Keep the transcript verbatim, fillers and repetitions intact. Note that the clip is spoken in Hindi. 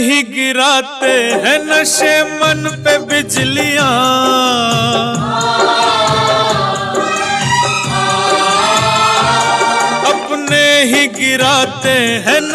ही गिराते हैं नशे मन पे बिजलियां, अपने ही गिराते हैं।